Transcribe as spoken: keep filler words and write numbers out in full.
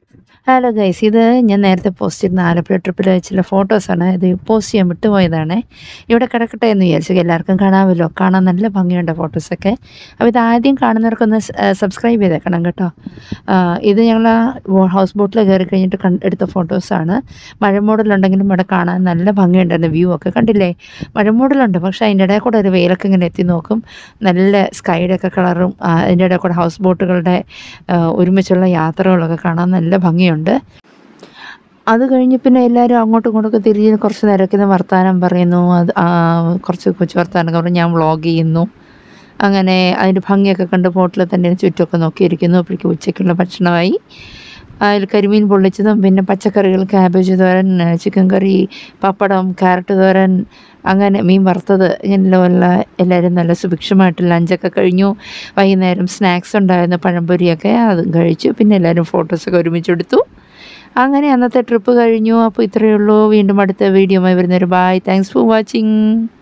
Hello guys, ഇത് ഞാൻ നേരത്തെ പോസ്റ്റ് ചെയ്തിരുന്ന ആലപ്പുഴ ട്രിപ്പിൽ ചില ഫോട്ടോസാണ്. ഇത് പോസ്റ്റ് ചെയ്യാൻ വിട്ടുപോയതാണ്. ഇവിടെ കിടക്കട്ടെ എന്ന് വിചാരിച്ചു. എല്ലാവർക്കും കാണാമല്ലോ, കാണാൻ നല്ല ഭംഗിയുണ്ട് ഫോട്ടോസൊക്കെ. അപ്പോൾ ഇത് ആദ്യം കാണുന്നവർക്കൊന്ന് സബ്സ്ക്രൈബ് ചെയ്തേക്കണം കേട്ടോ. ഇത് ഞങ്ങൾ ആ ഹൗസ് ബോട്ടിൽ കയറി കഴിഞ്ഞിട്ട് കണ്ട് എടുത്ത ഫോട്ടോസാണ്. മഴമൂടലുണ്ടെങ്കിലും ഇവിടെ കാണാൻ നല്ല ഭംഗിയുണ്ടായിരുന്നു. വ്യൂ ഒക്കെ കണ്ടില്ലേ, മഴമൂടലുണ്ട്, പക്ഷേ അതിൻ്റെ ഇടയിൽ കൂടെ ഒരു വെയിലൊക്കെ ഇങ്ങനെ എത്തി നോക്കും. നല്ല സ്കൈയുടെ ഒക്കെ കളറും അതിൻ്റെ ഇടയിൽ കൂടെ ഹൗസ് ബോട്ടുകളുടെ ഒരുമിച്ചുള്ള യാത്രകളൊക്കെ കാണാൻ നല്ല ഭംഗിയുണ്ട്. അത് കഴിഞ്ഞ് പിന്നെ എല്ലാവരും അങ്ങോട്ടും ഇങ്ങോട്ടൊക്കെ തിരിഞ്ഞ് കുറച്ച് നേരമൊക്കെ വർത്തമാനം പറയുന്നു. അത് കുറച്ച് കൊച്ചു വർത്തമാനമൊക്കെ പറഞ്ഞ് ഞാൻ വ്ളോഗ് ചെയ്യുന്നു. അങ്ങനെ അതിൻ്റെ ഭംഗിയൊക്കെ കണ്ട് ബോട്ടിൽ തന്നെ ചുറ്റുമൊക്കെ നോക്കിയിരിക്കുന്നു. അപ്പോഴേക്കും ഉച്ചയ്ക്കുള്ള ഭക്ഷണമായി. അതിൽ കരിമീൻ പൊള്ളിച്ചതും പിന്നെ പച്ചക്കറികൾ, ക്യാബേജ് തോരൻ, ചിക്കൻ കറി, പപ്പടം, ക്യാരറ്റ് തോരൻ, അങ്ങനെ മീൻ വറുത്തത്, ഇങ്ങനെയുള്ള എല്ലാവരും നല്ല സുഭിക്ഷമായിട്ട് ലഞ്ചൊക്കെ കഴിഞ്ഞു. വൈകുന്നേരം സ്നാക്സ് ഉണ്ടായിരുന്നു, പഴംപൊരിയൊക്കെ, അതും കഴിച്ചു. പിന്നെ എല്ലാവരും ഫോട്ടോസൊക്കെ ഒരുമിച്ചെടുത്തു. അങ്ങനെ അന്നത്തെ ട്രിപ്പ് കഴിഞ്ഞു. അപ്പോൾ ഇത്രയേ ഉള്ളൂ. വീണ്ടും അടുത്ത വീഡിയോയുമായി വരുന്നവർ ബൈ. Thanks for watching.